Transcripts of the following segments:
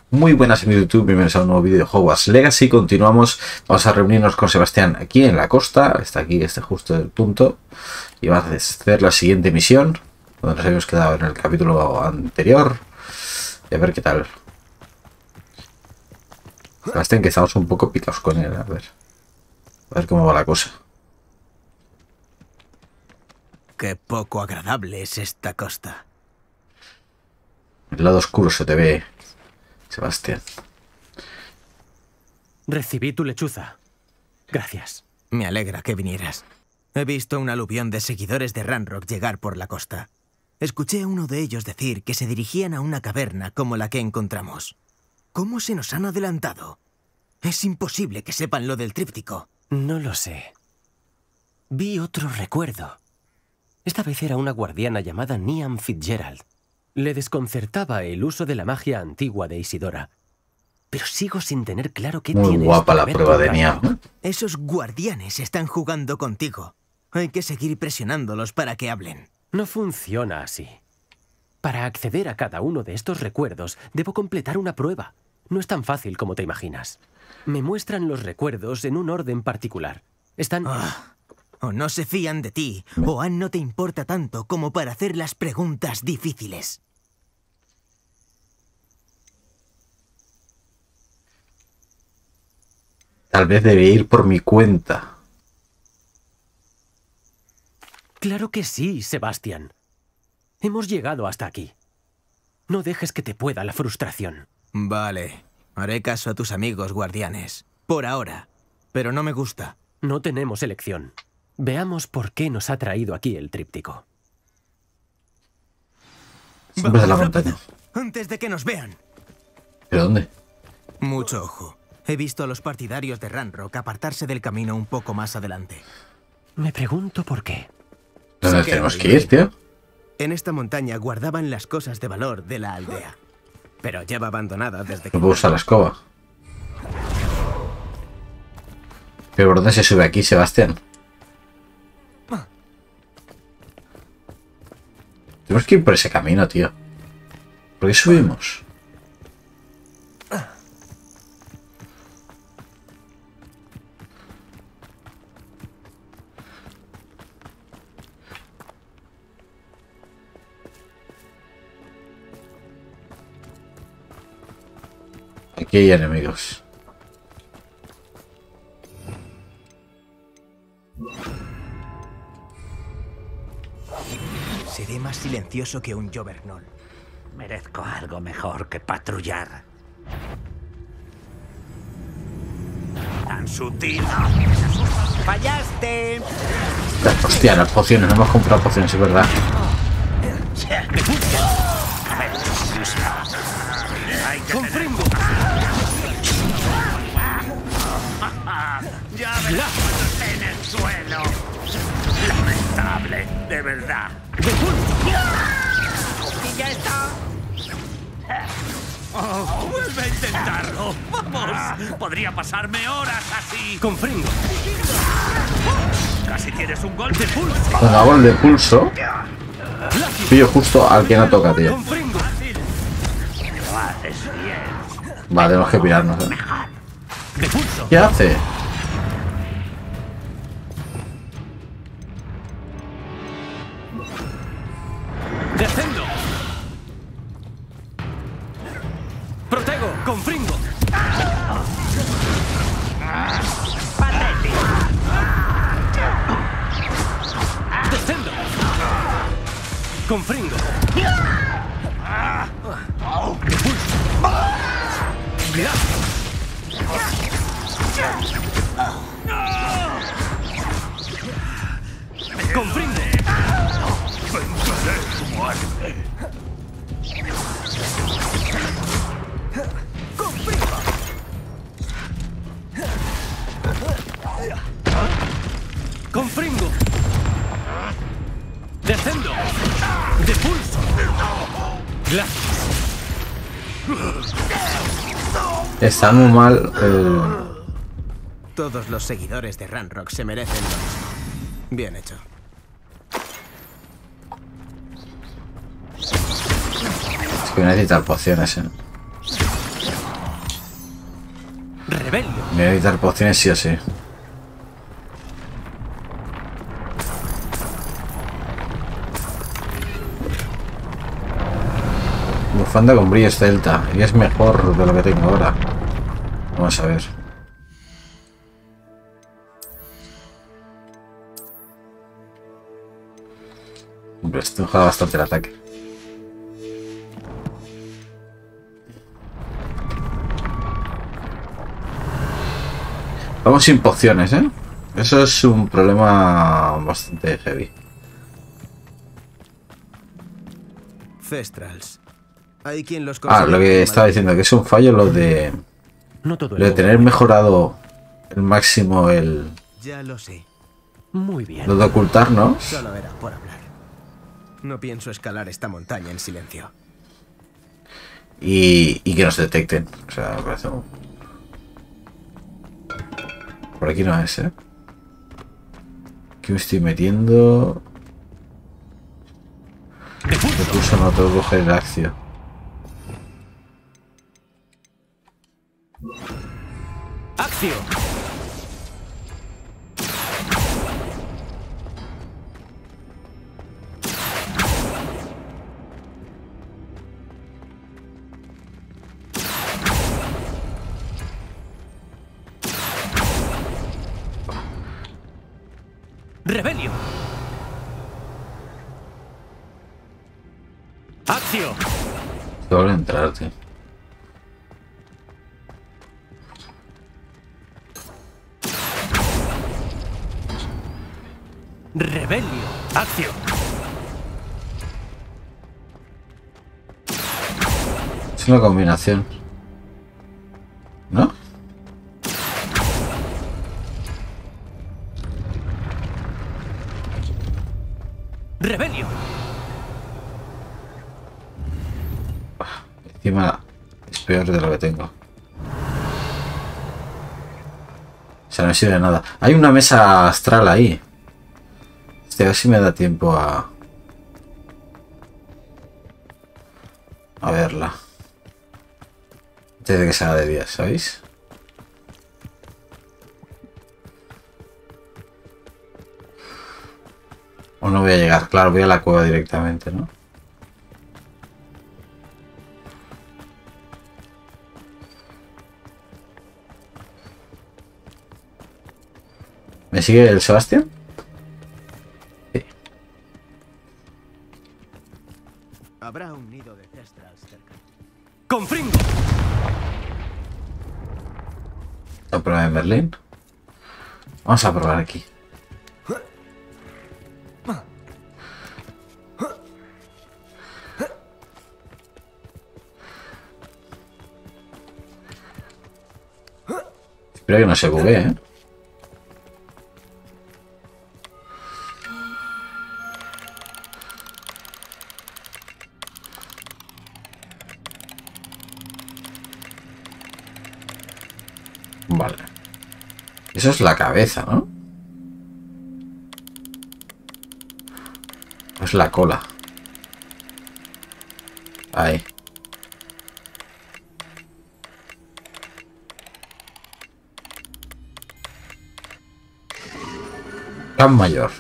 Muy buenas amigos de YouTube, bienvenidos a un nuevo vídeo de Hogwarts Legacy. Continuamos, vamos a reunirnos con Sebastián aquí en la costa, está aquí, justo el punto. Y vamos a hacer la siguiente misión, donde nos habíamos quedado en el capítulo anterior. Y a ver qué tal. Sebastián, que estamos un poco picados con él, a ver cómo va la cosa. Qué poco agradable es esta costa. El lado oscuro se te ve, Sebastián. Recibí tu lechuza. Gracias. Me alegra que vinieras. He visto un aluvión de seguidores de Ranrock llegar por la costa. Escuché a uno de ellos decir que se dirigían a una caverna como la que encontramos. ¿Cómo se nos han adelantado? Es imposible que sepan lo del tríptico. No lo sé. Vi otro recuerdo. Esta vez era una guardiana llamada Niamh Fitzgerald. Le desconcertaba el uso de la magia antigua de Isidora. Pero sigo sin tener claro qué tiene. Muy guapa la prueba de Niamh. Esos guardianes están jugando contigo. Hay que seguir presionándolos para que hablen. No funciona así. Para acceder a cada uno de estos recuerdos, debo completar una prueba. No es tan fácil como te imaginas. Me muestran los recuerdos en un orden particular. Están... O no se fían de ti, o Anne no te importa tanto como para hacer las preguntas difíciles. Tal vez debe ir por mi cuenta. Claro que sí, Sebastián. Hemos llegado hasta aquí. No dejes que te pueda la frustración. Vale, haré caso a tus amigos guardianes. Por ahora. Pero no me gusta. No tenemos elección. Veamos por qué nos ha traído aquí el tríptico. Siempre de la montaña. Antes de que nos vean. ¿Pero dónde? Mucho ojo. He visto a los partidarios de Ranrock apartarse del camino un poco más adelante. Me pregunto por qué. ¿Dónde tenemos que ir, tío? En esta montaña guardaban las cosas de valor de la aldea. Pero lleva abandonada desde que... No puedo usar la escoba. ¿Pero por dónde se sube aquí, Sebastián? Tenemos que ir por ese camino, tío. ¿Por qué subimos? Aquí hay enemigos. Seré más silencioso que un Jovernol. Merezco algo mejor que patrullar. ¡Tan sutil! ¡Fallaste! Hostia, las pociones. No hemos comprado pociones, es verdad. ¡Comprendo! ¡Ya verás en el suelo! ¡Lamentable, de verdad! ¡Y ya está! ¡Oh, vuelve a intentarlo! ¡Vamos! Podría pasarme horas así. ¡Comprendo! Casi tienes un golpe de pulso. Con la gol de pulso. Pillo justo al que no toca, tío. ¡Comprendo! Lo haces bien. Vale, tenemos que pirarnos. ¡De pulso! ¿Qué hace? ¡Descendo! ¡Protego! ¡Confringo! ¡Patético! ¡Descendo! ¡Confringo! ¡De pulso! ¡Gracias! ¡Confringo! ¡Vengaré tu muerte! ¡Confringo! ¡Descendo! ¡De pulso! ¡Gracias! Está muy mal. Todos los seguidores de Ranrock se merecen lo mismo. Bien hecho. Es que voy a necesitar pociones, Rebelio. Me voy a evitar pociones sí o sí. Bufanda con brillo celta. Y es mejor de lo que tengo ahora. Vamos a ver. Hombre, esto mejora bastante el ataque. Vamos sin pociones, ¿eh? Eso es un problema bastante heavy. Thestrals. Hay quien los Lo considera que estaba malos. diciendo, que es un fallo lo de No todo el Lo de mundo. tener mejorado el máximo el... Ya lo sé. Muy bien. Lo de ocultarnos. Solo era por hablar. No pienso escalar esta montaña en silencio. Y que nos detecten. O sea, me parece por aquí no es, ¿eh? Aquí me estoy metiendo. Recurso no tengo que coger el accio. ¡Accio! ¡Rebelio! ¡Accio! Tengo que entrar, tío. ¡Rebelio! ¡Accio! Es una combinación. ¿No? ¡Rebelio! Encima es peor de lo que tengo. O sea, no me sirve de nada. Hay una mesa astral ahí. A ver si me da tiempo a verla. Antes de que se haga de día, ¿sabéis? O no voy a llegar. Claro, voy a la cueva directamente, ¿no? ¿Me sigue el Sebastián? Sí. Habrá un nido de Thestrals cerca. ¡Confringo! La prueba de Merlín. Vamos a probar aquí. Espero que no se buguee, ¿eh? Vale. Eso es la cabeza, ¿no? Es la cola. Ahí. Can mayor.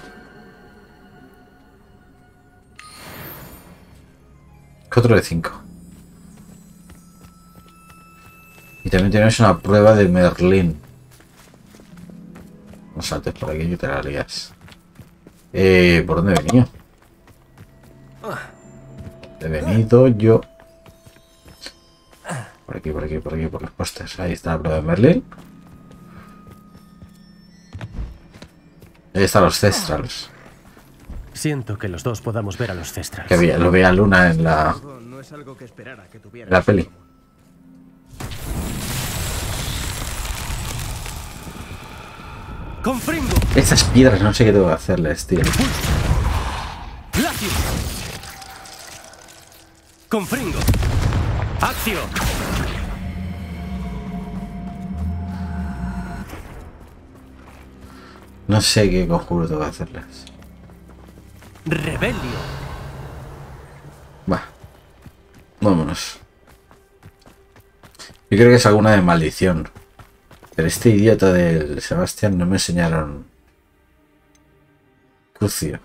4 de 5. Y también tenemos una prueba de Merlín. No saltes por aquí que te la lías. ¿Por dónde he venido? He venido yo. Por aquí, por aquí, por aquí, por los postes. Ahí está la prueba de Merlín. Ahí están los Thestrals. Siento que los dos podamos ver a los Thestrals. Que lo veía Luna en la No es algo que esperara que tuviera. la peli. ¡Confringo! Estas piedras no sé qué tengo que hacerles, tío. ¡Glacio! ¡Confringo! ¡Accio! No sé qué conjuro tengo que hacerles. ¡Rebelio! Va. Vámonos. Yo creo que es alguna de maldición. Pero este idiota del Sebastián no me enseñaron Crucio.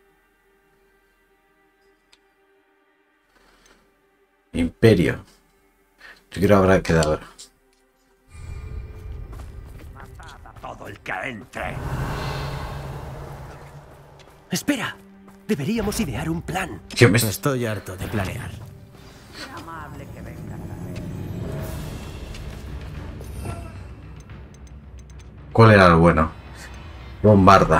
Imperio. Yo quiero habrá quedado. Matad a todo el que entre. Espera. Deberíamos idear un plan. ¿Qué me... Estoy harto de planear. Amable que venga. ¿Cuál era el bueno? Bombarda.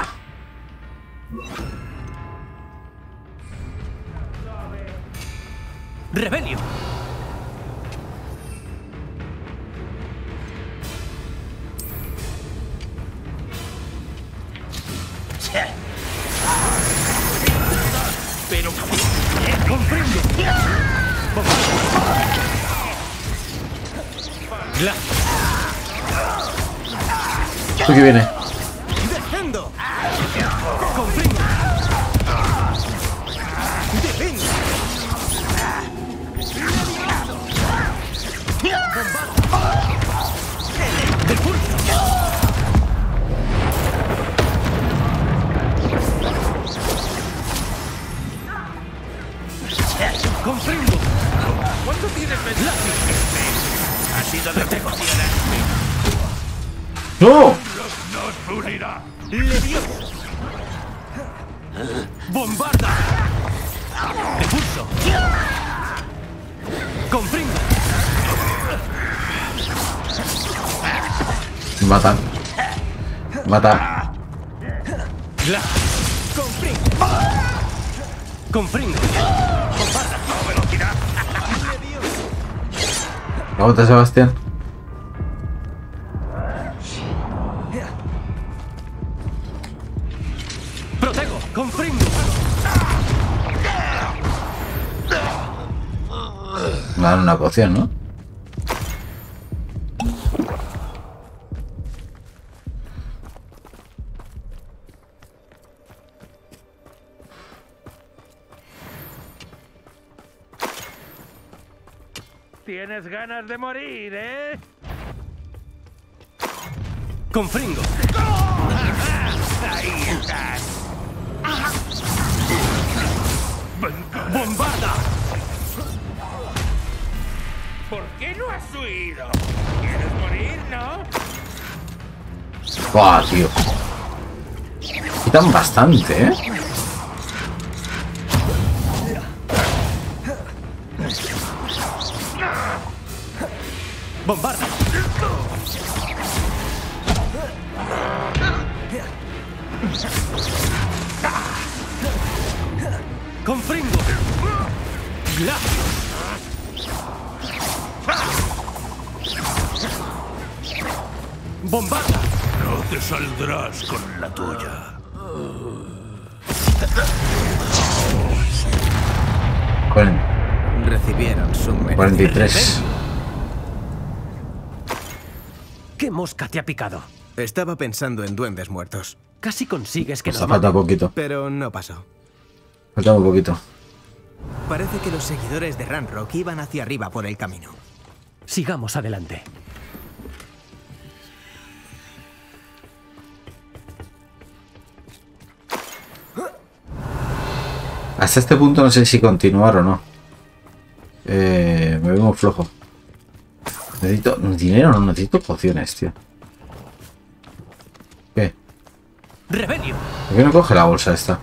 ¡Rebelio! Pero ¡Comprendo! ¿Qué viene? ¡Defendo! ¡Comprendo! ¡Defendo! ¡Comprendo! ¿cuánto tienes pensado? Ha sido decepcionante. ¡No! Nos unirá. ¡Bombarda! ¡Repulso! ¡Comprendo! Mata. Mata. ¡Comprendo! ¡Comprendo! ¡Bombarda! Velocidad. Aguanta, Sebastián. ¡Protego! ¡Comprendo! Me dan una poción, ¿no? Tienes ganas de morir, ¿eh? ¡Comprendo! Ahí estás. ¡Bombarda! ¿Por qué no has huido? ¿Quieres morir, no? ¡Buah, tío! Quitan bastante, ¿eh? ¡Bombarda! ¡Comprendo! ¡Glacio! ¡Bombarda! No te saldrás con la tuya. Recibieron su merecido. 43. ¿Qué mosca te ha picado? Estaba pensando en duendes muertos, Casi consigues que Nos nos falta maten. poquito. pero no pasó. Falta un poquito. Parece que los seguidores de Ranrock iban hacia arriba por el camino. Sigamos adelante. Hasta este punto no sé si continuar o no. Me veo muy flojo. Necesito dinero, no necesito pociones, tío. ¿Qué? ¡Rebelio! ¿Por qué no coge la bolsa esta?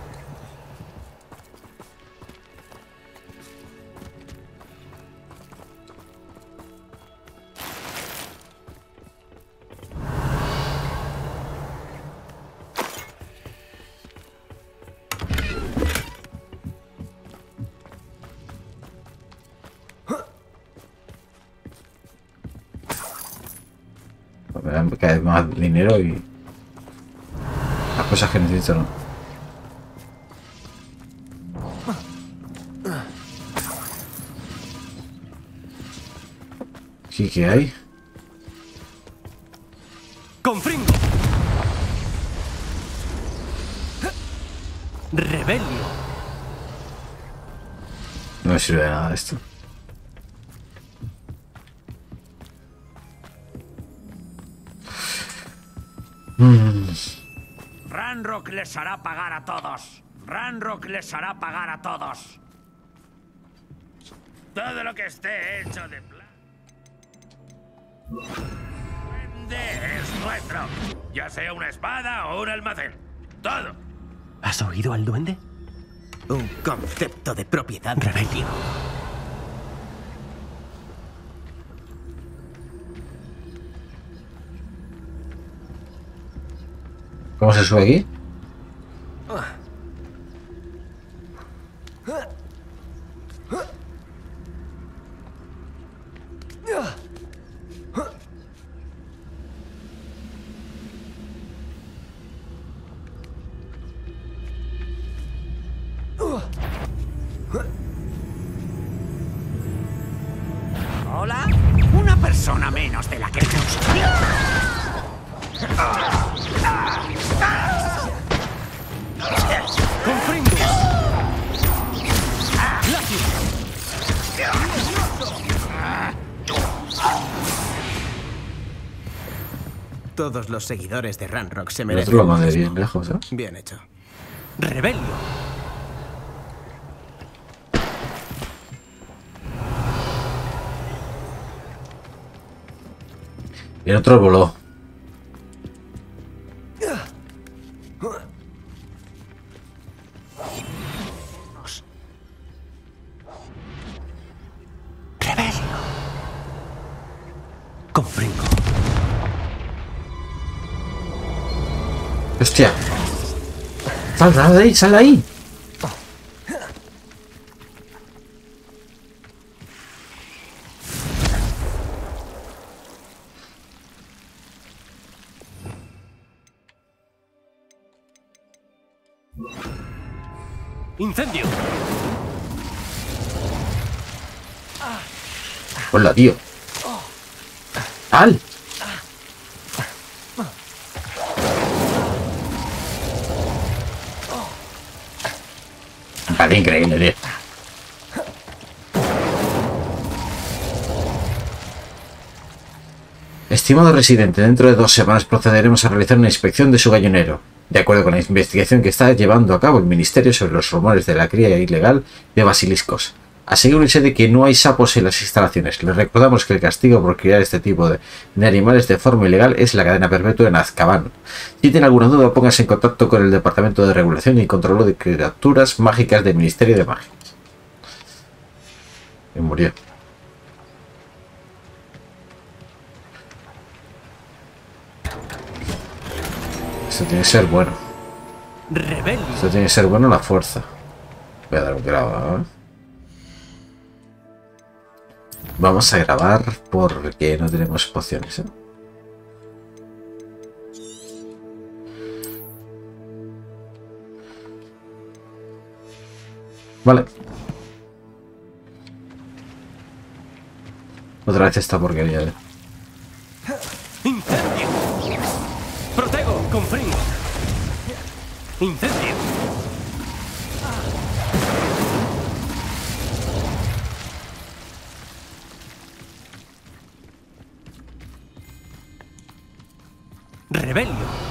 Me dan cada vez más dinero y las cosas que necesito, ¿no? ¿Sí que hay? ¡Comprendo! ¡Rebelio! No me sirve de nada esto. Ranrock les hará pagar a todos. Ranrock les hará pagar a todos. Todo lo que esté hecho de plata. Es nuestro. Ya sea una espada o un almacén. Todo. ¿Has oído al duende? Un concepto de propiedad. Rebelio. ¿Cómo se sube aquí? Hola. Una persona menos de la que ¡Comprendo! Todos los seguidores de Ranrock se El merecen otro lo lo mandé mismo. bien lejos, ¿eh? Bien hecho. ¡Rebelio! Y el otro voló. ¡Rebelio! Comprendo. ¡Hostia! ¡Sal de ahí! ¡Sal de ahí! ¡Incendio! ¡Hola, tío! ¡Sal! Vale, increíble, tío. Estimado residente, dentro de 2 semanas procederemos a realizar una inspección de su gallonero. De acuerdo con la investigación que está llevando a cabo el Ministerio sobre los rumores de la cría ilegal de basiliscos. Asegúrense de que no hay sapos en las instalaciones. Les recordamos que el castigo por criar este tipo de animales de forma ilegal es la cadena perpetua en Azkaban. Si tienen alguna duda, pónganse en contacto con el Departamento de Regulación y Control de Criaturas Mágicas del Ministerio de Magia. Y murió. Esto tiene que ser bueno. ¡Rebelio! Esto tiene que ser bueno la fuerza. Voy a dar un grado, ¿eh? Vamos a grabar porque no tenemos pociones, ¿eh? Vale. Otra vez esta porquería, ¿eh? ¡Incendio! ¡Protego! ¡Comprendo! ¡Incendio! ¡Rebelio!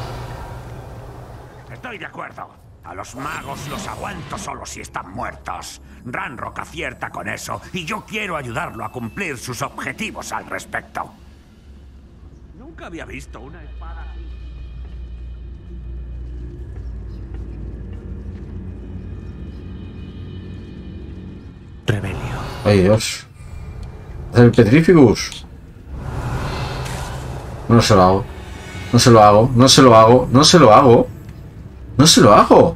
Estoy de acuerdo. A los magos los aguanto solo si están muertos. Ranrock acierta con eso y yo quiero ayudarlo a cumplir sus objetivos al respecto. Nunca había visto una espada así. ¡Rebelio! ¡Ay, Dios! ¡Hacer el Petrificus! No se lo hago. No se lo hago. No se lo hago. No se lo hago. No se lo hago.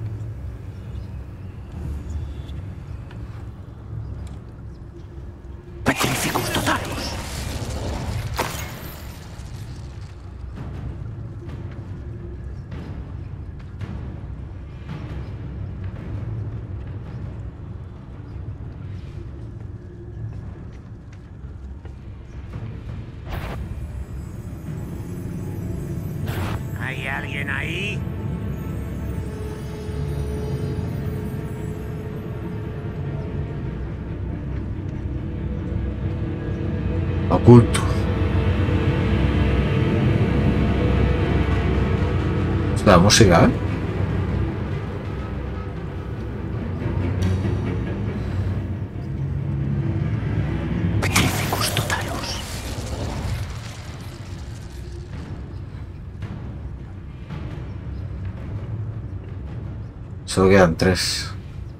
¡Petrificus totalus! ¿Hay alguien ahí? Oculto. La música, ¿eh? Petrificus totalus. Solo quedan 3.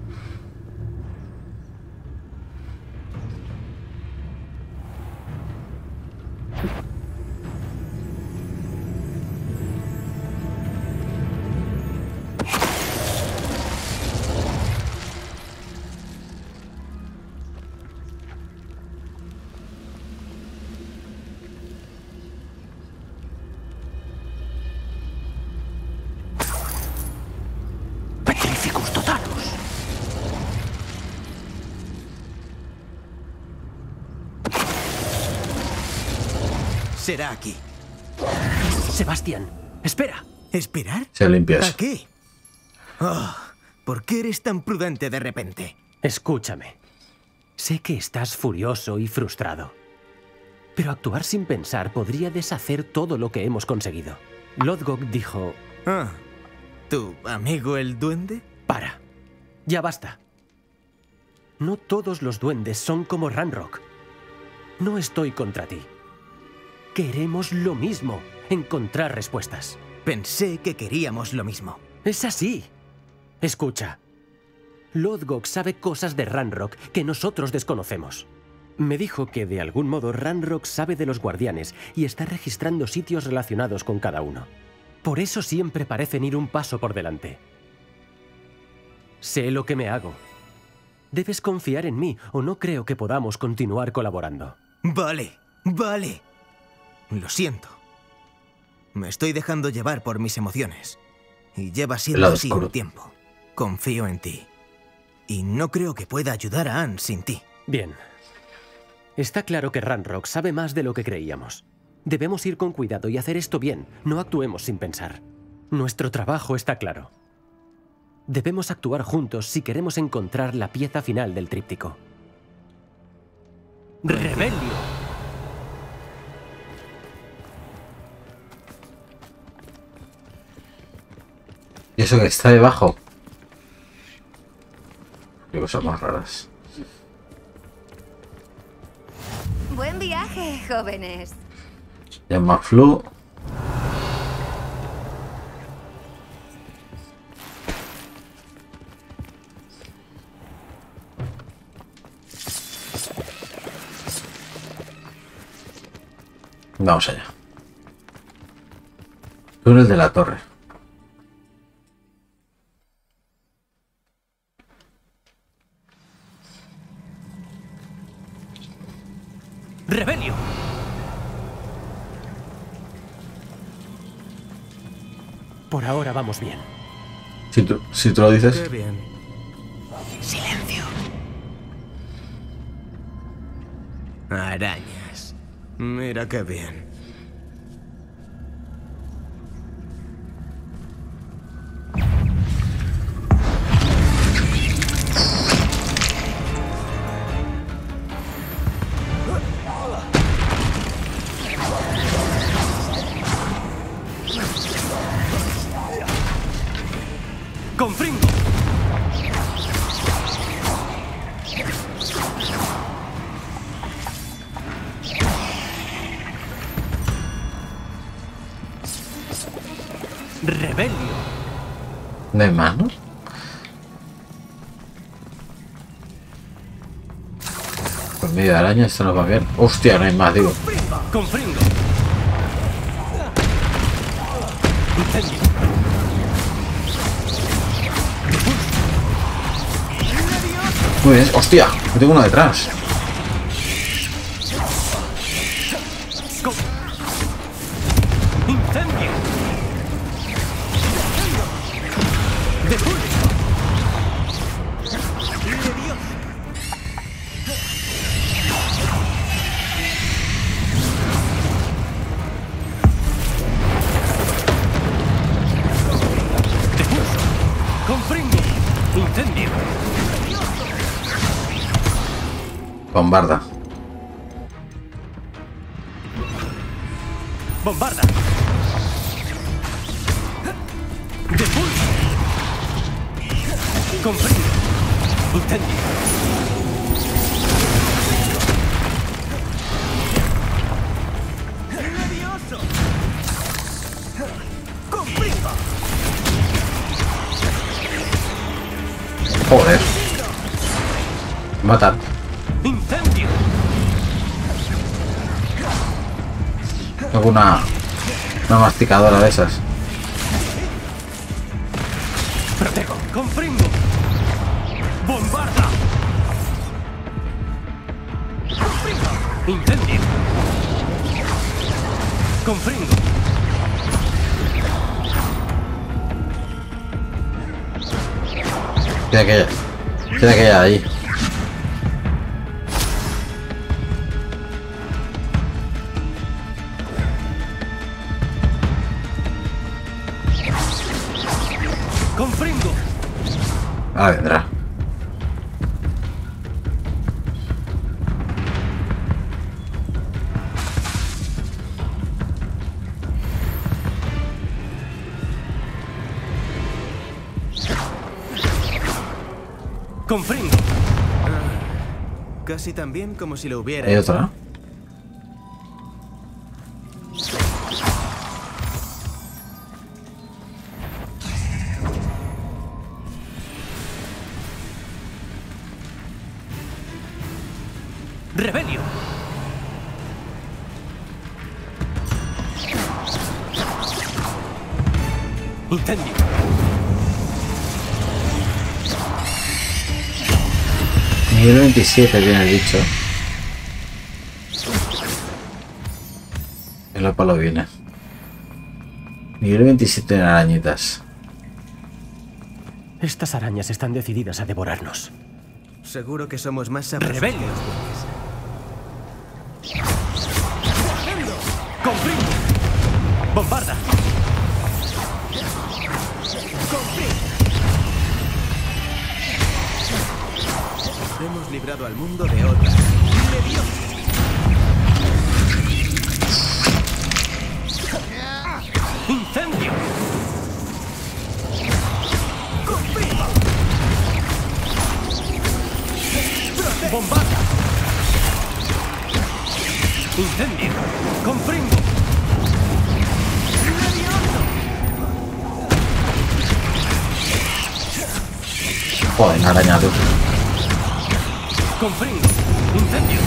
Petrificus totalus. Será aquí. Sebastián, espera. ¿Esperar? Se limpias. ¿A qué? Oh, ¿por qué eres tan prudente de repente? Escúchame. Sé que estás furioso y frustrado. Pero actuar sin pensar podría deshacer todo lo que hemos conseguido. Lodgok dijo... Ah, ¿tu amigo el duende? Para. Ya basta. No todos los duendes son como Ranrock. No estoy contra ti. Queremos lo mismo, encontrar respuestas. Pensé que queríamos lo mismo. Es así. Escucha. Lodgok sabe cosas de Ranrock que nosotros desconocemos. Me dijo que de algún modo Ranrock sabe de los guardianes y está registrando sitios relacionados con cada uno. Por eso siempre parecen ir un paso por delante. Sé lo que me hago. Debes confiar en mí o no creo que podamos continuar colaborando. Vale, vale. Lo siento. Me estoy dejando llevar por mis emociones. Y lleva siendo lado así oscuro. un tiempo. Confío en ti. Y no creo que pueda ayudar a Anne sin ti. Bien. Está claro que Ranrock sabe más de lo que creíamos. Debemos ir con cuidado y hacer esto bien. No actuemos sin pensar. Nuestro trabajo está claro. Debemos actuar juntos si queremos encontrar la pieza final del tríptico. ¡Rebelio! Y eso que está debajo. Qué cosas más raras. Buen viaje, jóvenes. Llama Flu. Vamos allá. Túnel de la torre. ¡Rebelio! Por ahora vamos bien. Si tú lo dices. Qué bien. ¡Silencio! Arañas. Mira qué bien. ¡Confringo! ¡Rebelio! ¿No hay más, no? Pues medio de araña, esto nos va bien. Hostia, no hay más, digo. ¡Confringo! ¡Incendio! Muy bien. Hostia, me tengo uno detrás. ¡Incendio! ¡De furia! ¡Confringo! ¡Incendio! Bombarda. ¡Bombarda! ¡Depulso! ¡Comprendo! ¡Incendio! ¡Levioso! ¡Comprendo! Joder. Matan. ¡Incendio! Tengo una masticadora de esas. ¡Protego! ¡Comprendo! ¡Bombarda! ¡Comprendo! ¡Incendio! ¡Comprendo! Queda aquella ahí. ¡Comprendo! Ahora vendrá. ¡Comprendo! Casi tan bien como si lo hubiera. Hay otra, ¿no? ¡Rebelio! ¡Incendio! Nivel 27 viene el bicho. El palo viene. Nivel 27 en arañitas. Estas arañas están decididas a devorarnos. Seguro que somos más sabrosos. ¡Rebelio! ¡Comprendo! ¡Bombarda! Hemos librado al mundo de otra. ¡Incendio! ¡Bombarda! ¡Incendio! ¡Comprendo! Joder, araña tú. ¡Comprendo! ¡Incendio!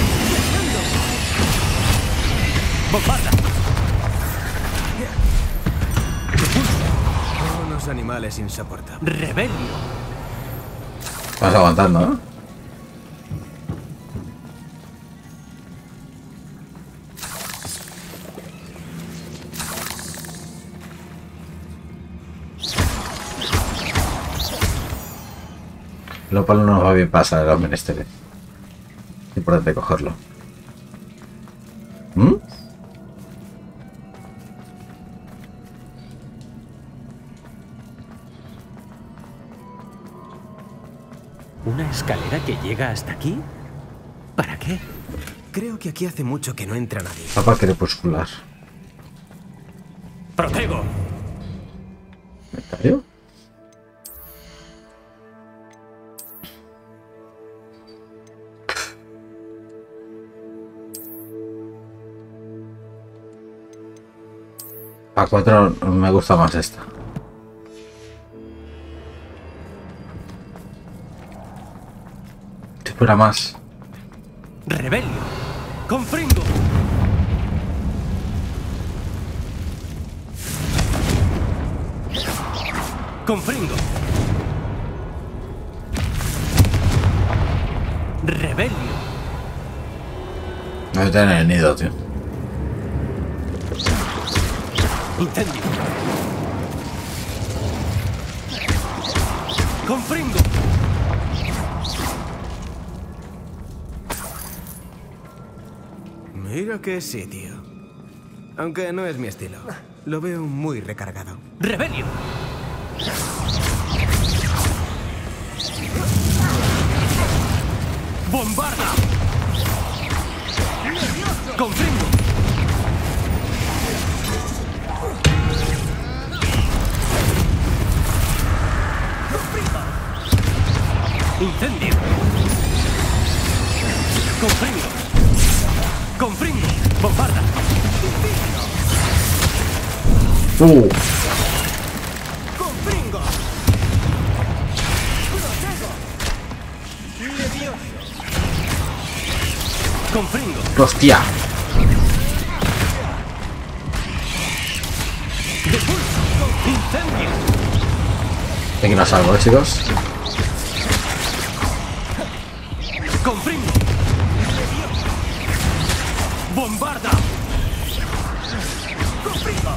¡Bombarda! Unos animales insoportables. ¡Rebelio! Vas aguantando, ¿no? Lo cual no nos va bien pasar el menesteres. Es importante cogerlo. ¿Mm? ¿Una escalera que llega hasta aquí? ¿Para qué? Creo que aquí hace mucho que no entra nadie. Papá crepuscular. ¡Protego! ¿Inventario? A 4 me gusta más esta. Si fuera más. ¡Rebelio! ¡Comprendo! ¡Comprendo! ¡Rebelio! No voy a tener el nido, tío. ¡Incendio! ¡Comprendo! Mira qué sitio. Aunque no es mi estilo. Lo veo muy recargado. ¡Rebelio! ¡Bombarda! ¡Comprendo! Confringo. Bombarda. Confringo. Confringo. ¡Hostia! Depulso. Incendio. Aquí no salgo, chicos. Confringo. Bombarda. Confringo.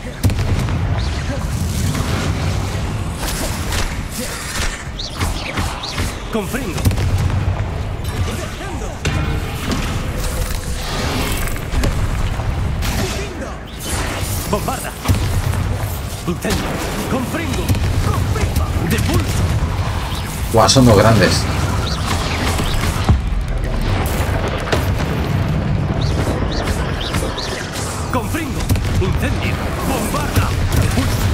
Confringo. Bombarda. Incendio. Confringo. Depulso. Guau, son dos grandes. Confringo. Incendio. Bombarda. Depulso.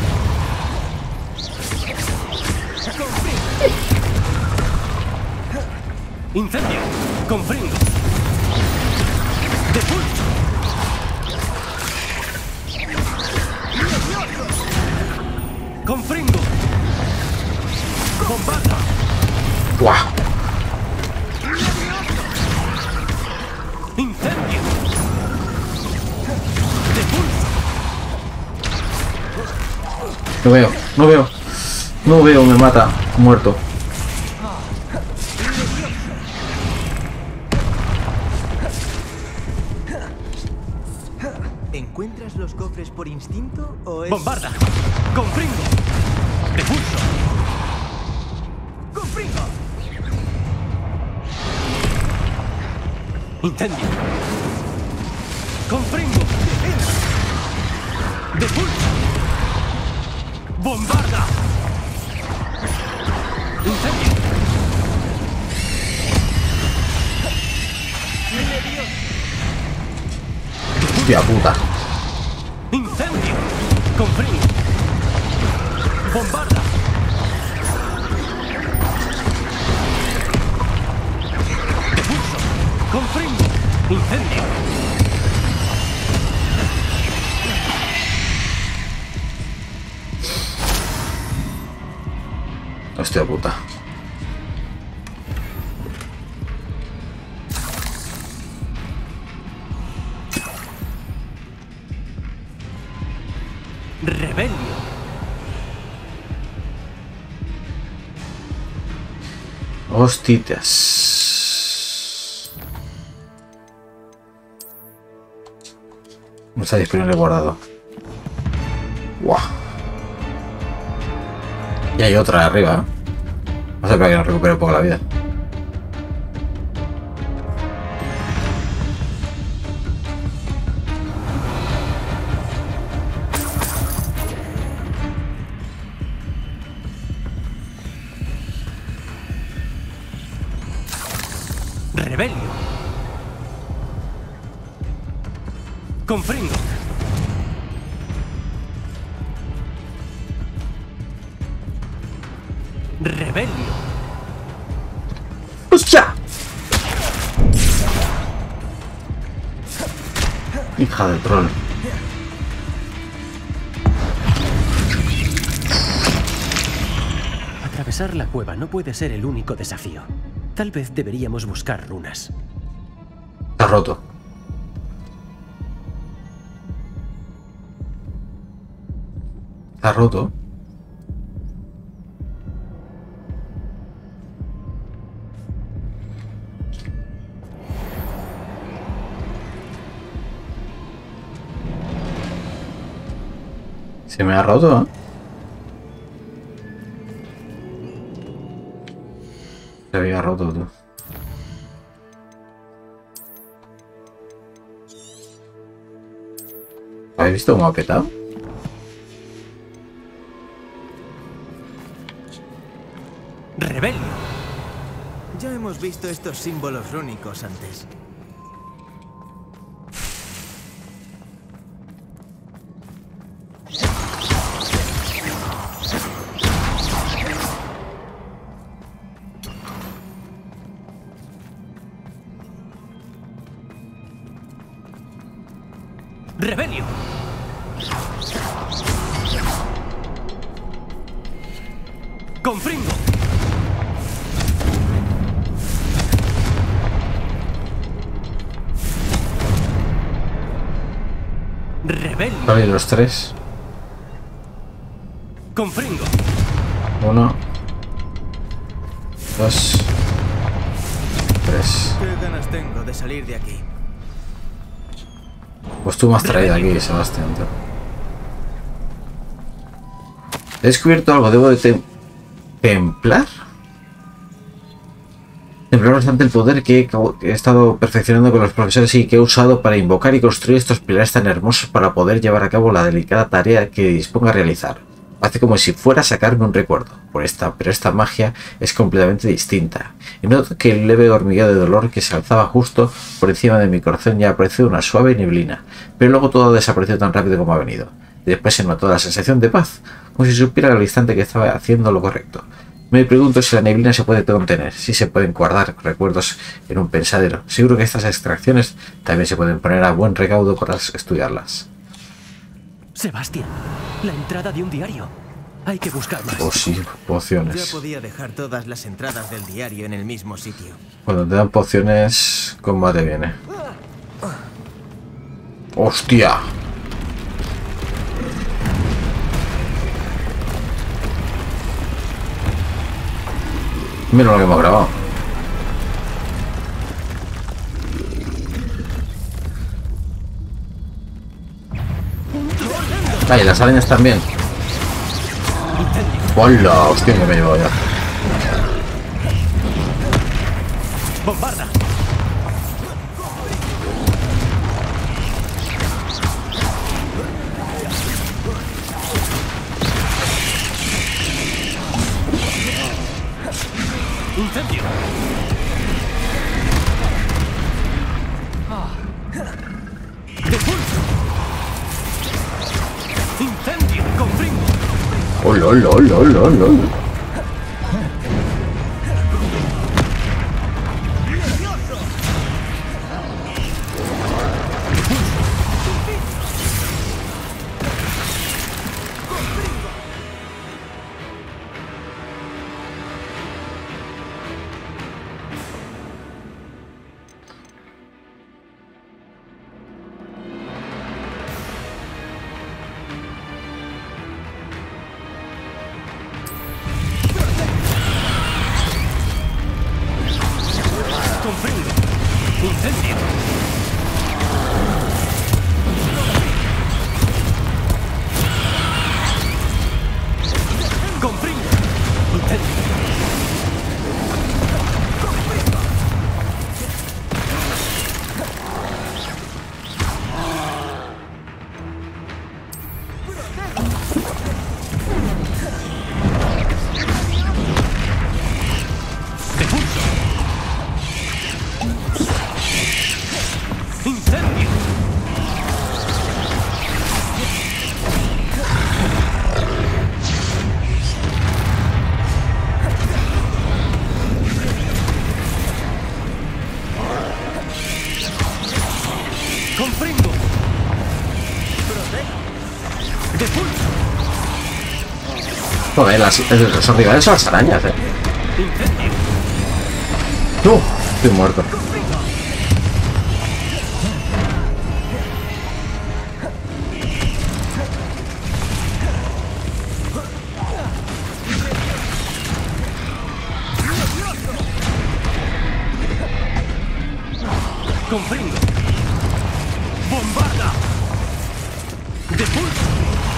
Incendio. Confringo. Depulso. Confringo. Bombarda. Guau. Incendio. Depulso. No veo, no veo. No veo, me mata. Muerto. ¿Encuentras los cofres por instinto o es...? Bombarda. Confringo. Depulso. ¡Confringo! Incendio. Confringo. Depulso. Bombarda. Incendio. Hostia puta. Incendio. Confringo. Bombarda. Depulso. Confringo. Incendio. Hostia puta. Rebelio. Hostias. No está disponible guardado. Guau. Y hay otra arriba, ¿eh? No sé para que nos recupere un poco la vida. Rebelio. Confringo. Rebelio. ¡Hostia! Hija de troll. Atravesar la cueva no puede ser el único desafío. Tal vez deberíamos buscar runas. Está roto. Está roto. Se me ha roto, ¿eh? Se había roto, tú. ¿Habéis visto cómo ha petado? Rebelio. Ya hemos visto estos símbolos rúnicos antes. ¡Rebelio! ¡Confringo! ¡Rebelio! Vale, los tres. ¡Confringo! 1, 2, 3. ¿Qué ganas tengo de salir de aquí? Pues tú me has traído aquí, Sebastián. He descubierto algo, debo de templar. Templar bastante el poder que he estado perfeccionando con los profesores y que he usado para invocar y construir estos pilares tan hermosos para poder llevar a cabo la delicada tarea que dispongo a realizar. Hace como si fuera a sacarme un recuerdo, pero esta magia es completamente distinta. Y noto que el leve hormigueo de dolor que se alzaba justo por encima de mi corazón ya apareció una suave neblina, pero luego todo desapareció tan rápido como ha venido. Y después se notó la sensación de paz, como si supiera al instante que estaba haciendo lo correcto. Me pregunto si la neblina se puede contener, si se pueden guardar recuerdos en un pensadero. Seguro que estas extracciones también se pueden poner a buen recaudo para estudiarlas. Sebastián, la entrada de un diario. Hay que buscar más. Oh sí, pociones. Ya podía dejar todas las entradas del diario en el mismo sitio. Cuando te dan pociones, combate viene. ¡Hostia! Mira lo que hemos grabado. Ah, y las arañas también. ¡Hola! Hostia, que me he llevado ya. ¡Bombarda! ¡Incendio! ¡Depulso! ¡Incendio! ¡Confringo! ¡Hola, hola, hola, hola, hola! ¡Confringo! ¡Incendio! ¡Confringo! ¡Incendio! ¡Depulso! ¡Incendio! ¡Confringo! ¡Depulso! Joder, son rivales son las arañas, ¡Incendio! Estoy muerto. ¡Confringo! ¡Bombarda! ¡Depulso!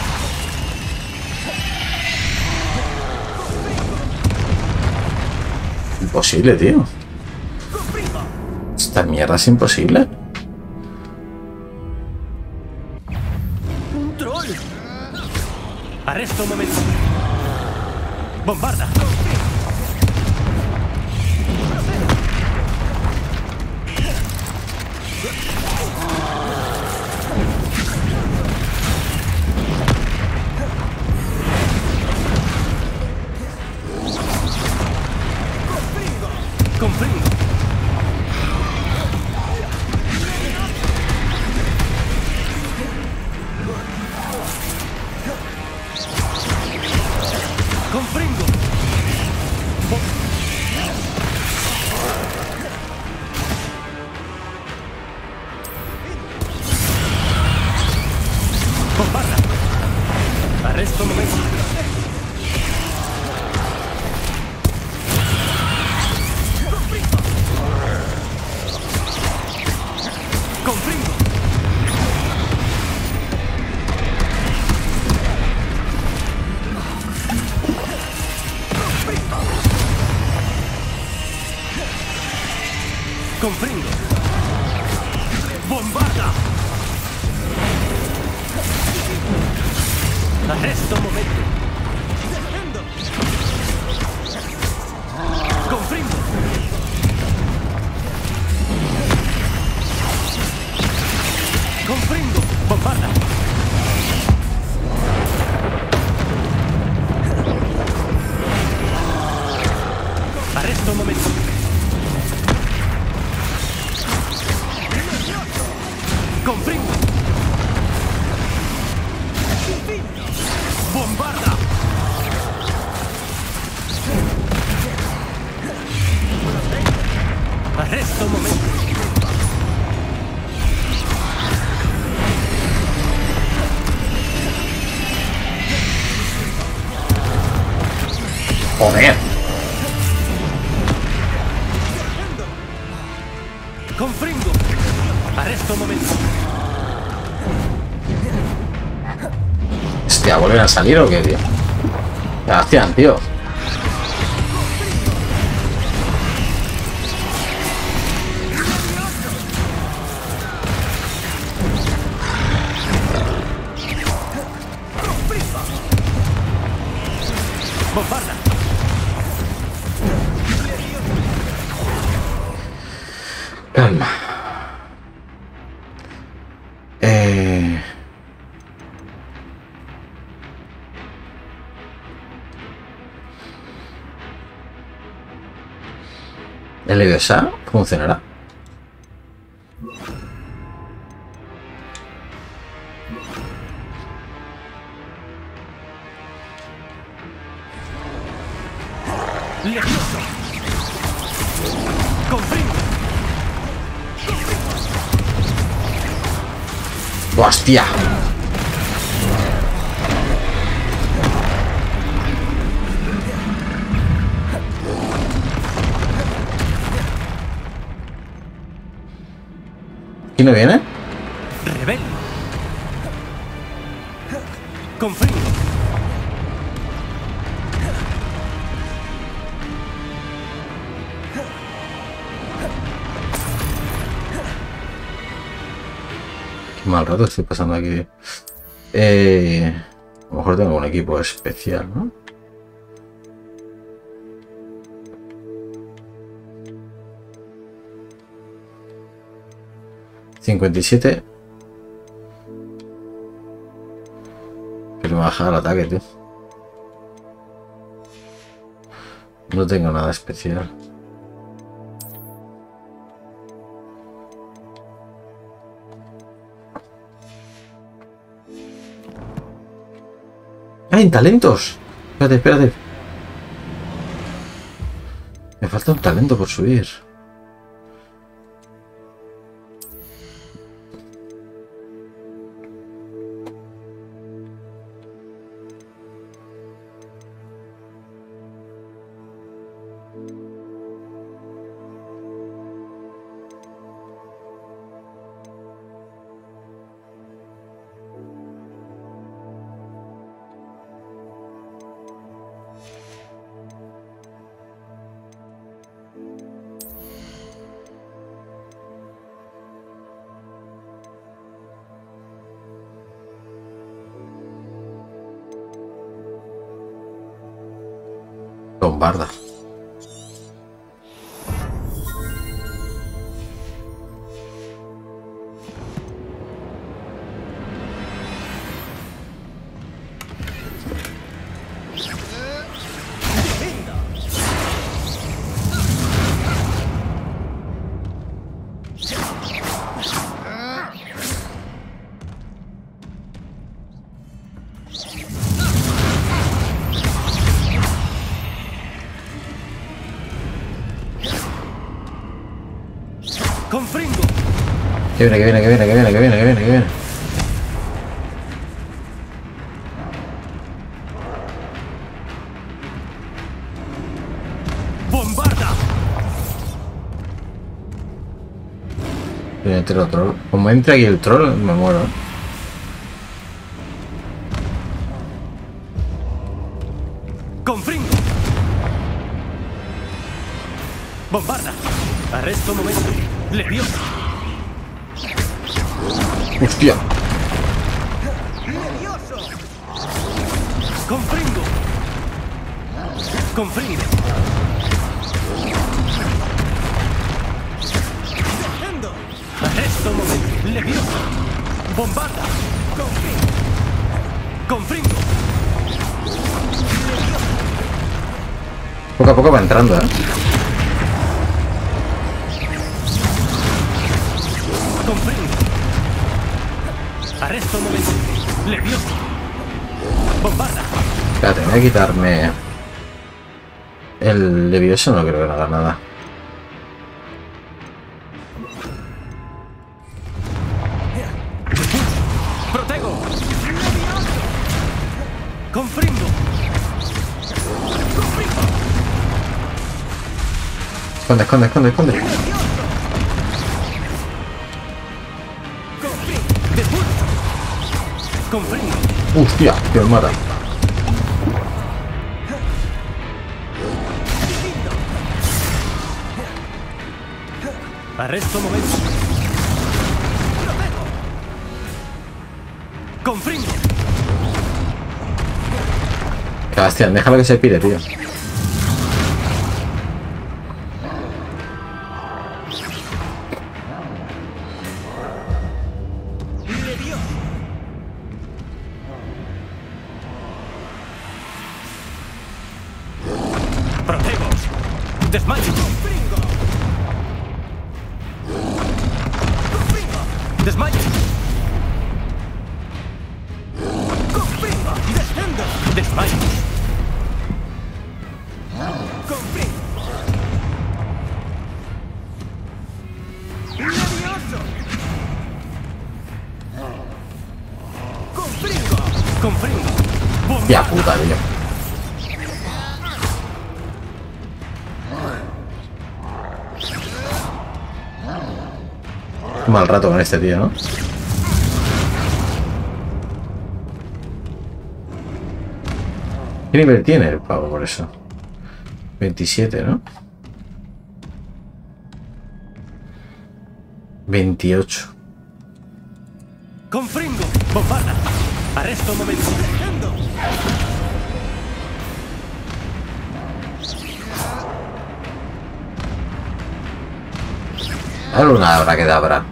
Imposible, tío. Esta mierda es imposible. ¡Un troll! ¡Arresto un momento! ¡Bombarda! ¡Confringo! ¡Bombarda! ¡Arresto momento! ¡Comprendo! ¡Comprendo! ¡Bombarda! ¡Arresto momento! ¡Comprendo! ¡Comprendo! ¡Bombarda! ¡Arresto momento! ¡Comprendo! ¡Bombarda! ¡Arresto momento! ¡Joder! ¡Comprendo! ¡Arresto momento! Hostia, ¿vuelven a salir o qué, tío? Sebastián, tío. ¡Bombarda! Calma. ¿El Leviosa funcionará? ¡Levioso! ¡Comprendo! ¡Hostia! ¿Quién no viene? ¡Rebel! ¡Comprendo! Qué mal rato estoy pasando aquí. A lo mejor tengo un equipo especial, ¿no? ¿57? Que le va a bajar el ataque, tío. No tengo nada especial. ¡Hay talentos! Espérate, espérate. Me falta un talento por subir. Bombarda. ¡Comprendo! Que viene, que viene, que viene, que viene, que viene, que viene, que viene. Entre el troll. Como entre aquí el troll, me muero. Confringo. Bombarda. Arresto momento. Leviosa. ¡Hostia! Confringo. Confringo. Arresto momento. Leviosa. Bombarda. Confringo. Poco a poco va entrando, ¿eh? Confringo. Arresto momento. Leviosa. Bombarda. Espérate, voy a quitarme el Levioso, no creo que no haga nada. Protego. Confringo. Esconde, esconde, esconde, esconde. Confringo. ¡Hostia! Que me mata. Arresto momento. Confringo. Sebastián, déjalo que se pire, tío. Protego. Desmayo. Desmayo. Descendo. Desmayo. Confringo. Ya puta, tío. Mal rato con este tío, ¿no? ¿Qué nivel tiene el pavo por eso? 27, ¿no? 28. Confringo. Bombarda. Arresto momento. Ahora una habrá que dar.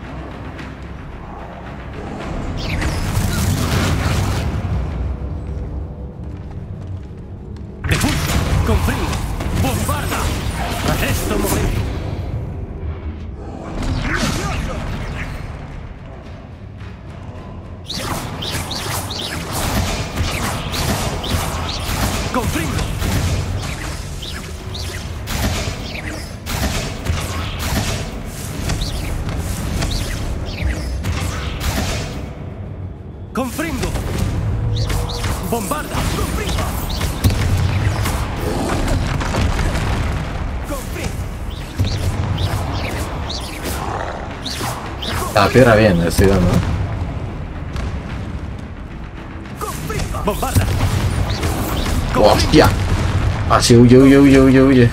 Confringo. Bombarda. Arresto momento. Confringo. Confringo. Bombarda. Confringo. La piedra bien, le estoy dando. Bombarda. ¡Hostia! Así huye, huye, huye, huye, huye.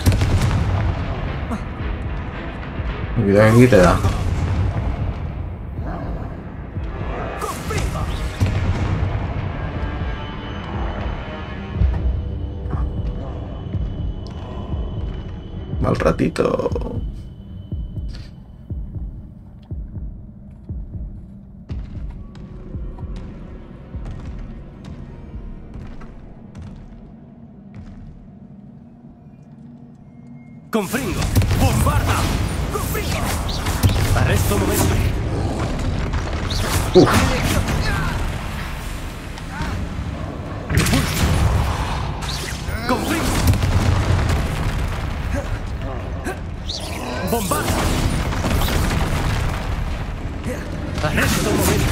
Cuidado que aquí te da. Mal ratito. Confringo. Bombarda. Confringo. Arresto momento. Confringo. Bombarda. Arresto momento.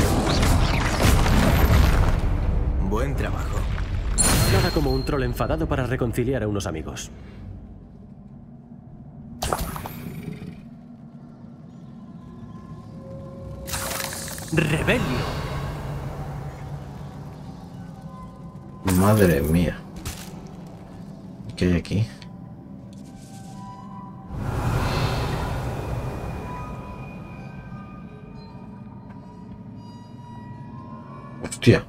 Buen trabajo. Nada como un troll enfadado para reconciliar a unos amigos. Rebelio. Madre mía. ¿Qué hay aquí? Hostia.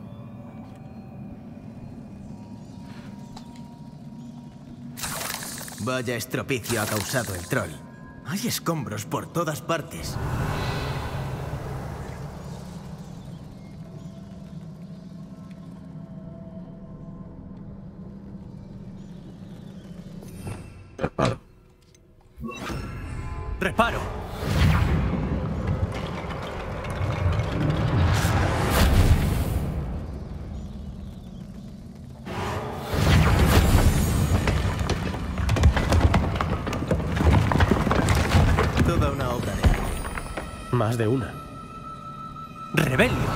Vaya estropicio ha causado el troll. Hay escombros por todas partes. Reparo. Reparo. Toda una obra de arte. Más de una. Rebelio.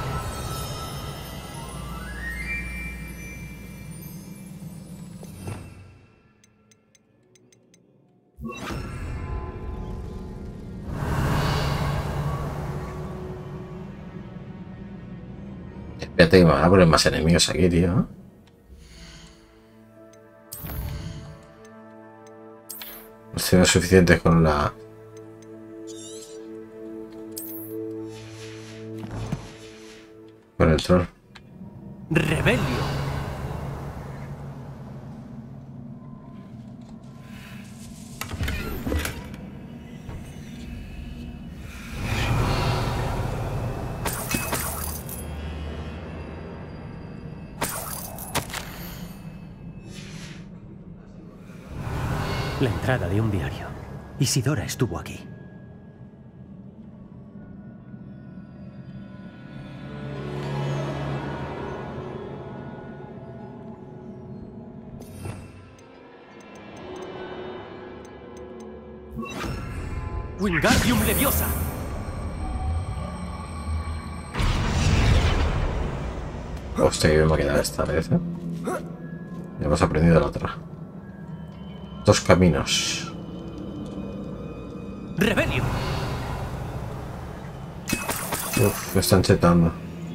Espérate que me van a poner más enemigos aquí, tío. No sido suficientes con la... con el troll. Rebelio. La entrada de un diario. Isidora estuvo aquí. Wingardium Leviosa. Hostia, que me va a quedar esta vez, ¿eh? Ya hemos aprendido la otra. Dos caminos. Rebelio. Uf, me están chetando.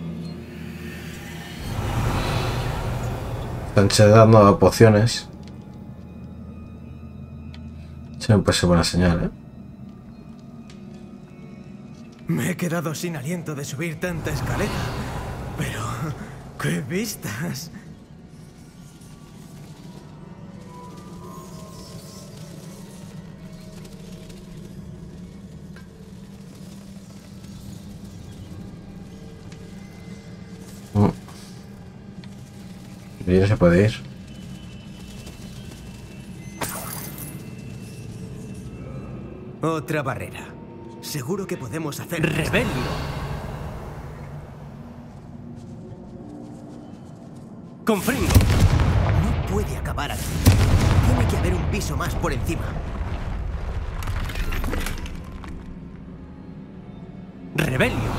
Están chetando pociones. Eso no puede ser buena señal, ¿eh? Me he quedado sin aliento de subir tanta escalera. Pero... ¡qué vistas! Y no se puede ir. Otra barrera. Seguro que podemos hacer... Rebelio. Confringo. No puede acabar aquí. Tiene que haber un piso más por encima. Rebelio.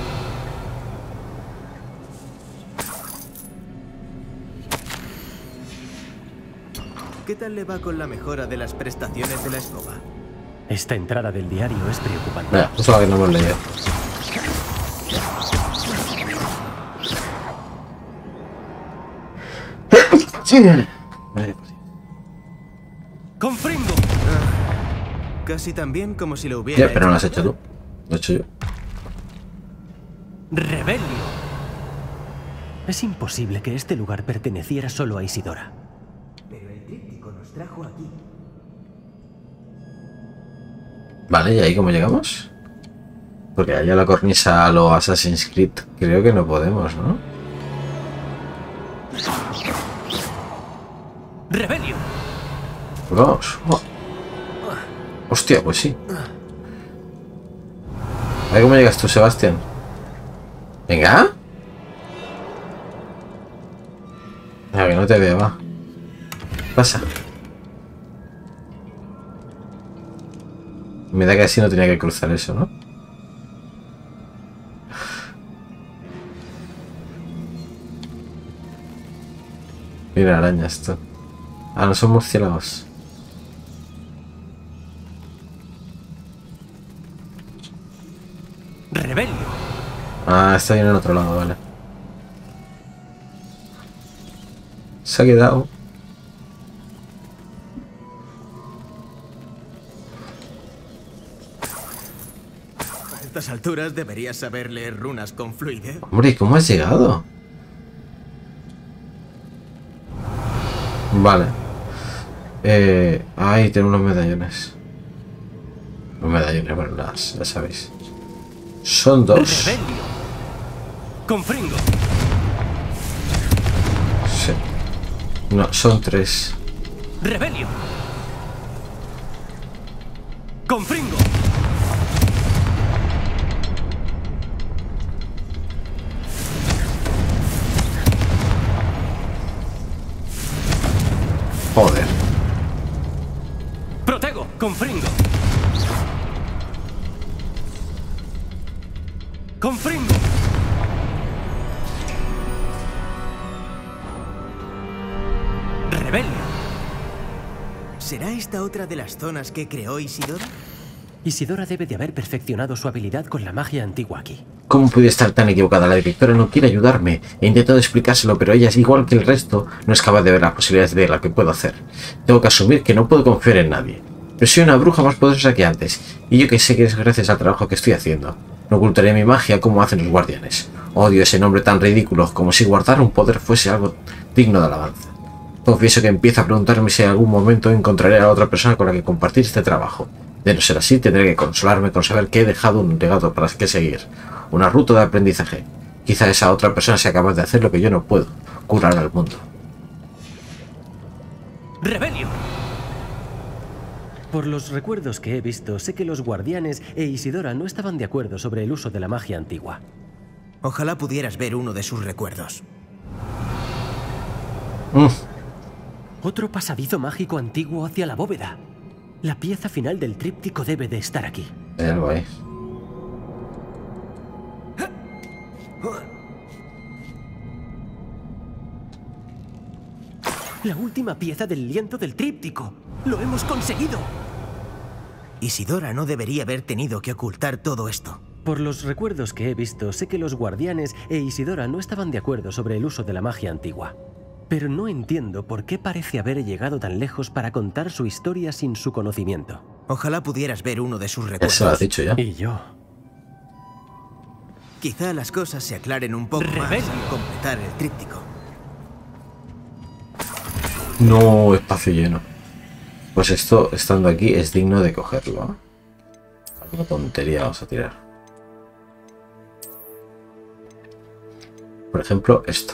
¿Qué tal le va con la mejora de las prestaciones de la escoba? Esta entrada del diario es preocupante. Mira, justo la que no hemos leído. Confringo. Casi tan bien como si lo hubiera Ya, pero no lo has hecho. hecho tú. Lo he hecho yo. Rebelio. Es imposible que este lugar perteneciera solo a Isidora. Pero el tríptico nos trajo aquí. Vale, ¿y ahí cómo llegamos? Porque allá la cornisa a lo Assassin's Creed creo que no podemos, ¿no? Rebelio. Pues vamos. Oh. Hostia, pues sí. A ver cómo llegas tú, Sebastián. Venga. A que no te veo, va. ¿Qué pasa? Me da que así no tenía que cruzar eso, ¿no? Mira arañas, esto. Ah, no son murciélagos. Rebelio. Ah, está bien en otro lado, vale. Se ha quedado. A estas alturas deberías saber leer runas con fluidez. Hombre, ¿cómo has llegado? Vale. Ahí tengo unos medallones. Los medallones, bueno, las sabéis. Son 2. Rebelio. Confringo. Sí. No, son 3. Rebelio. Confringo. Joder. Protego. Confringo. Confringo. Rebelio. ¿Será esta otra de las zonas que creó Isidora? Isidora debe de haber perfeccionado su habilidad con la magia antigua aquí. ¿Cómo pude estar tan equivocada? La directora no quiere ayudarme. He intentado explicárselo, pero ella, es igual que el resto, no es capaz de ver las posibilidades de lo que puedo hacer. Tengo que asumir que no puedo confiar en nadie. Pero soy una bruja más poderosa que antes, y yo que sé que es gracias al trabajo que estoy haciendo. No ocultaré mi magia como hacen los guardianes. Odio ese nombre tan ridículo, como si guardar un poder fuese algo digno de alabanza. Confieso que empiezo a preguntarme si en algún momento encontraré a la otra persona con la que compartir este trabajo. De no ser así, tendré que consolarme con saber que he dejado un legado para que seguir. Una ruta de aprendizaje. Quizá esa otra persona sea capaz de hacer lo que yo no puedo. Curar al mundo. ¡Rebelio! Por los recuerdos que he visto, sé que los guardianes e Isidora no estaban de acuerdo sobre el uso de la magia antigua. Ojalá pudieras ver uno de sus recuerdos. Otro pasadizo mágico antiguo hacia la bóveda. La pieza final del tríptico debe de estar aquí. Hay algo ahí. La última pieza del lienzo del tríptico. ¡Lo hemos conseguido! Isidora no debería haber tenido que ocultar todo esto. Por los recuerdos que he visto, sé que los guardianes e Isidora no estaban de acuerdo sobre el uso de la magia antigua. Pero no entiendo por qué parece haber llegado tan lejos para contar su historia sin su conocimiento. Ojalá pudieras ver uno de sus recuerdos. Eso lo has dicho ya. Y yo. Quizá las cosas se aclaren un poco más al completar el tríptico. No, espacio lleno. Pues esto, estando aquí, es digno de cogerlo, ¿eh? Alguna tontería vamos a tirar. Por ejemplo, esto.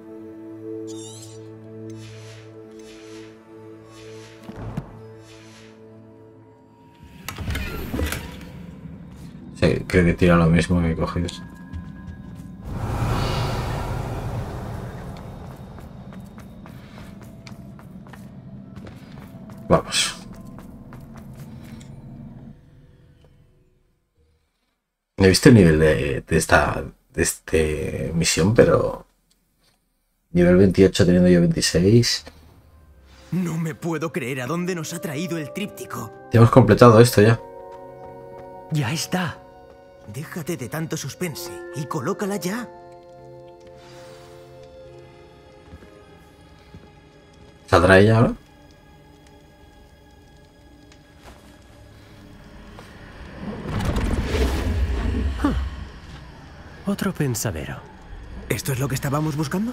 Sí, creo que tira lo mismo que he cogido. Vamos. He visto el nivel de esta misión, pero nivel 28 teniendo yo 26. No me puedo creer a dónde nos ha traído el tríptico. Ya hemos completado esto ya. Ya está. Déjate de tanto suspense y colócala ya. ¿Saldrá ella ahora? Otro pensadero. ¿Esto es lo que estábamos buscando?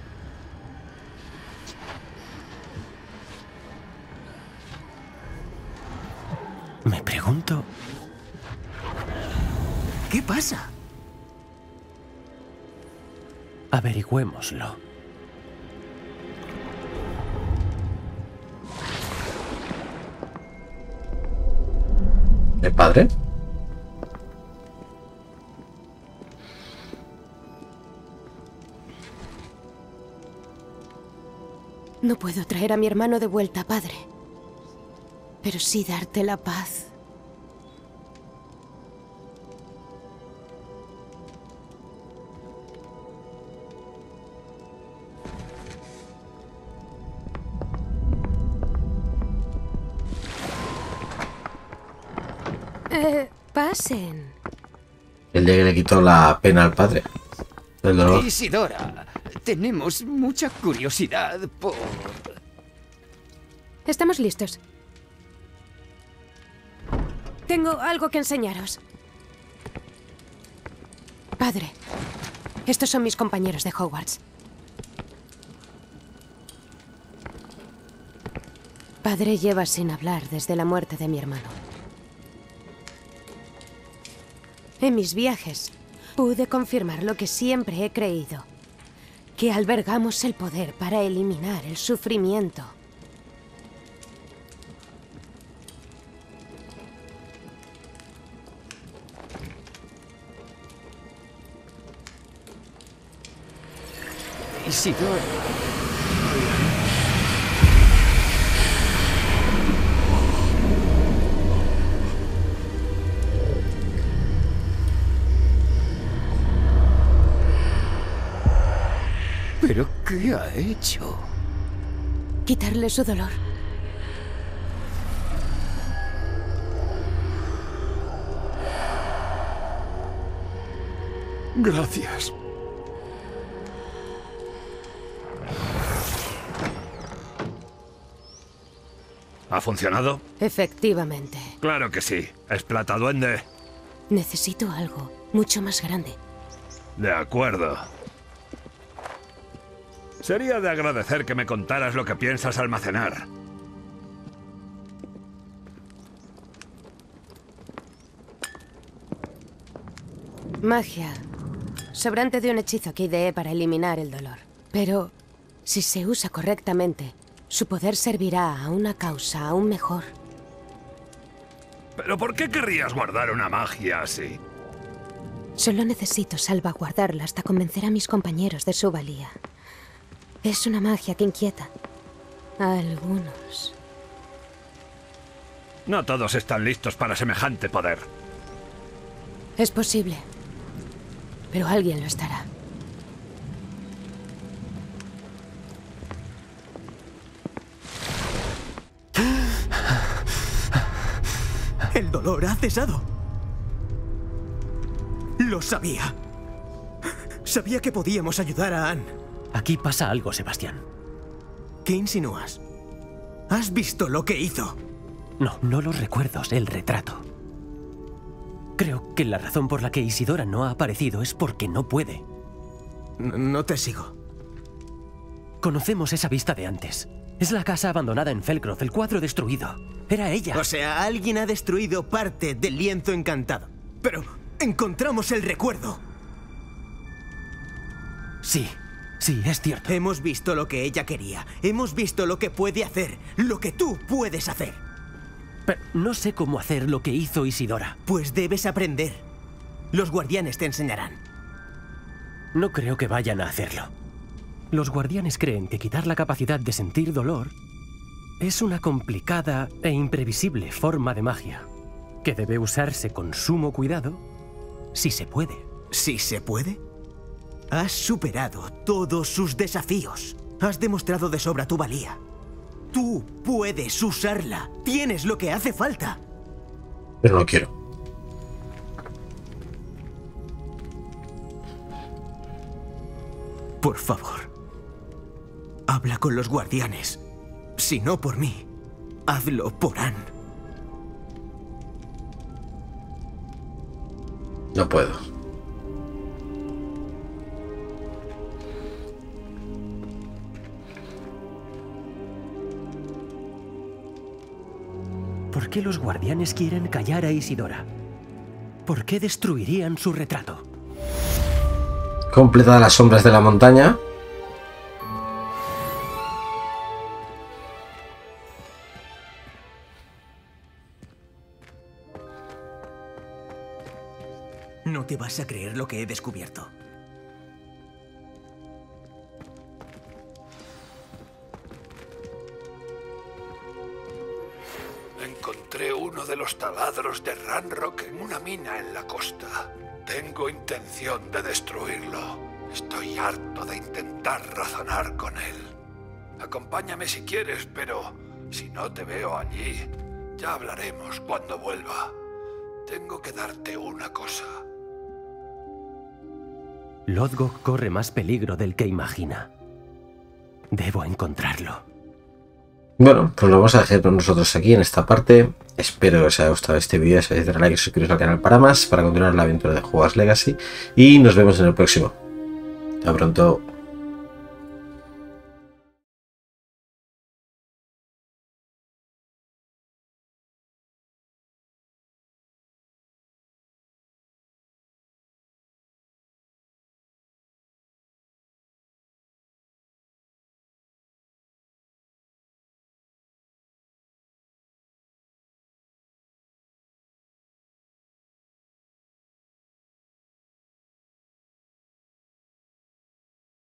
Me pregunto... ¿Qué pasa? Averigüémoslo. ¿El padre? No puedo traer a mi hermano de vuelta, padre. Pero sí darte la paz. Pasen. El día que le quitó la pena al padre. El dolor. Isidora, tenemos mucha curiosidad por... Estamos listos. Tengo algo que enseñaros. Padre, estos son mis compañeros de Hogwarts. Padre lleva sin hablar desde la muerte de mi hermano. En mis viajes pude confirmar lo que siempre he creído, que albergamos el poder para eliminar el sufrimiento. Isidora... ¿Pero qué ha hecho? Quitarle su dolor. Gracias. ¿Ha funcionado? Efectivamente. Claro que sí. Es plata duende. Necesito algo mucho más grande. De acuerdo. Sería de agradecer que me contaras lo que piensas almacenar. Magia. Sobrante de un hechizo que ideé para eliminar el dolor. Pero, si se usa correctamente, su poder servirá a una causa aún mejor. ¿Pero por qué querrías guardar una magia así? Solo necesito salvaguardarla hasta convencer a mis compañeros de su valía. Es una magia que inquieta a algunos. No todos están listos para semejante poder. Es posible, pero alguien lo estará. El dolor ha cesado. Lo sabía. Sabía que podíamos ayudar a Anne. Aquí pasa algo, Sebastián. ¿Qué insinúas? ¿Has visto lo que hizo? No, no los recuerdos, el retrato. Creo que la razón por la que Isidora no ha aparecido es porque no puede. No te sigo. Conocemos esa vista de antes. Es la casa abandonada en Felcroft, el cuadro destruido. Era ella. O sea, alguien ha destruido parte del lienzo encantado. Pero encontramos el recuerdo. Sí, sí, es cierto. Hemos visto lo que ella quería. Hemos visto lo que puede hacer. Lo que tú puedes hacer. Pero no sé cómo hacer lo que hizo Isidora. Pues debes aprender. Los guardianes te enseñarán. No creo que vayan a hacerlo. Los guardianes creen que quitar la capacidad de sentir dolor es una complicada e imprevisible forma de magia, que debe usarse con sumo cuidado si se puede. ¿Si se puede? Has superado todos sus desafíos. Has demostrado de sobra tu valía. Tú puedes usarla. Tienes lo que hace falta. Pero no quiero. Por favor, habla con los guardianes. Si no por mí, hazlo por Anne. No puedo. ¿Por qué los guardianes quieren callar a Isidora? ¿Por qué destruirían su retrato? Completadas las sombras de la montaña. No te vas a creer lo que he descubierto. Encontré uno de los taladros de Ranrock en una mina en la costa. Tengo intención de destruirlo. Estoy harto de intentar razonar con él. Acompáñame si quieres, pero si no te veo allí, ya hablaremos cuando vuelva. Tengo que darte una cosa. Lodgok corre más peligro del que imagina. Debo encontrarlo. Bueno, pues lo vamos a dejar nosotros aquí en esta parte. Espero que os haya gustado este vídeo. Si os darle like y suscribiros al canal para más, para continuar la aventura de Hogwarts Legacy. Y nos vemos en el próximo. Hasta pronto.